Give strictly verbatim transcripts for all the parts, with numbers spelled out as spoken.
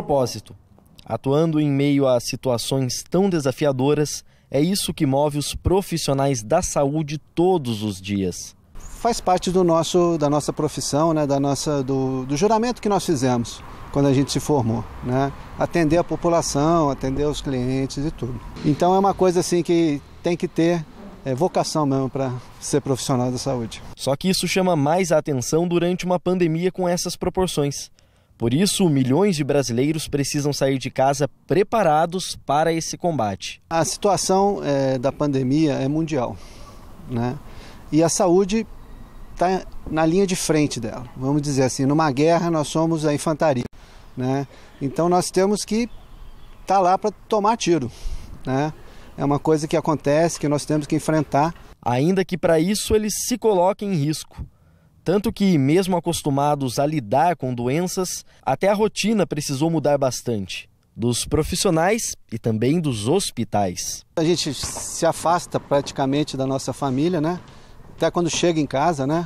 propósito. Atuando em meio a situações tão desafiadoras, é isso que move os profissionais da saúde todos os dias. Faz parte do nosso, da nossa profissão, né, da nossa, do, do juramento que nós fizemos quando a gente se formou, né? Atender a população, atender os clientes e tudo. Então é uma coisa assim que tem que ter é, vocação mesmo para ser profissional da saúde. Só que isso chama mais a atenção durante uma pandemia com essas proporções. Por isso, milhões de brasileiros precisam sair de casa preparados para esse combate. A situação é, da pandemia é mundial, né? E a saúde está na linha de frente dela. Vamos dizer assim, numa guerra nós somos a infantaria, né? Então nós temos que estar lá para tomar tiro, né? É uma coisa que acontece, que nós temos que enfrentar. Ainda que para isso eles se coloquem em risco. Tanto que, mesmo acostumados a lidar com doenças, até a rotina precisou mudar bastante. Dos profissionais e também dos hospitais. A gente se afasta praticamente da nossa família, né? Até quando chega em casa, né?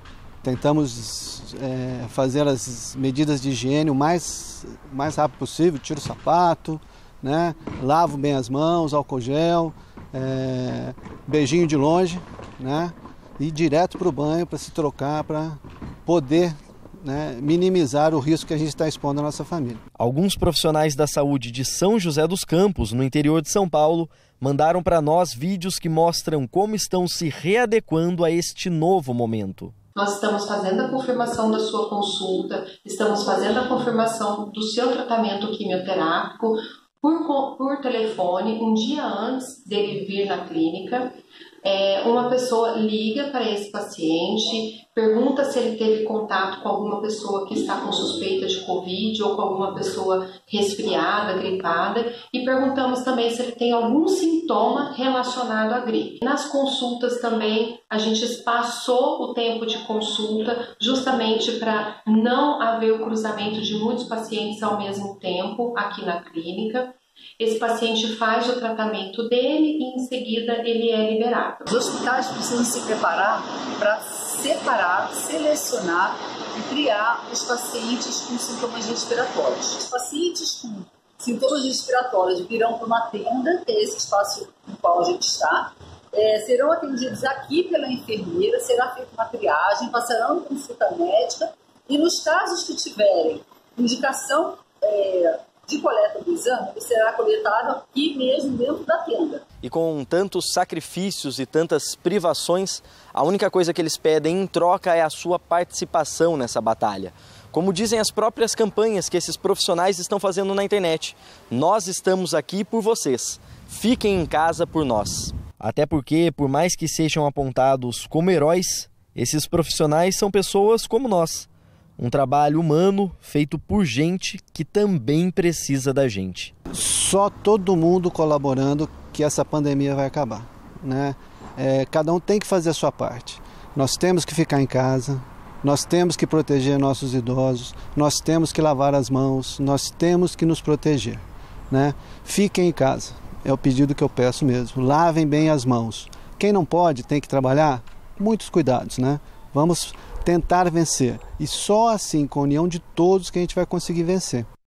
Tentamos é, fazer as medidas de higiene o mais, mais rápido possível, tiro o sapato, né? Lavo bem as mãos, álcool gel, é, beijinho de longe, né? E ir direto para o banho para se trocar, para poder, né, minimizar o risco que a gente está expondo à nossa família. Alguns profissionais da saúde de São José dos Campos, no interior de São Paulo, mandaram para nós vídeos que mostram como estão se readequando a este novo momento. Nós estamos fazendo a confirmação da sua consulta, estamos fazendo a confirmação do seu tratamento quimioterápico por, por telefone, um dia antes dele vir na clínica. É, uma pessoa liga para esse paciente, pergunta se ele teve contato com alguma pessoa que está com suspeita de Covid ou com alguma pessoa resfriada, gripada, e perguntamos também se ele tem algum sintoma relacionado à gripe. Nas consultas também, a gente espaçou o tempo de consulta justamente para não haver o cruzamento de muitos pacientes ao mesmo tempo aqui na clínica. Esse paciente faz o tratamento dele e em seguida ele é liberado. Os hospitais precisam se preparar para separar, selecionar e triar os pacientes com sintomas respiratórios. Os pacientes com sintomas respiratórios virão para uma tenda, que é esse espaço no qual a gente está, é, serão atendidos aqui pela enfermeira, será feita uma triagem, passarão consulta médica e nos casos que tiverem indicação é, de coleta do exame, ele será coletado aqui mesmo dentro da tenda. E com tantos sacrifícios e tantas privações, a única coisa que eles pedem em troca é a sua participação nessa batalha. Como dizem as próprias campanhas que esses profissionais estão fazendo na internet, nós estamos aqui por vocês, fiquem em casa por nós. Até porque, por mais que sejam apontados como heróis, esses profissionais são pessoas como nós. Um trabalho humano feito por gente que também precisa da gente. Só todo mundo colaborando que essa pandemia vai acabar, né? É, cada um tem que fazer a sua parte. Nós temos que ficar em casa, nós temos que proteger nossos idosos, nós temos que lavar as mãos, nós temos que nos proteger, né? Fiquem em casa, é o pedido que eu peço mesmo. Lavem bem as mãos. Quem não pode, tem que trabalhar, muitos cuidados, né? Vamos tentar vencer. E só assim, com a união de todos, que a gente vai conseguir vencer.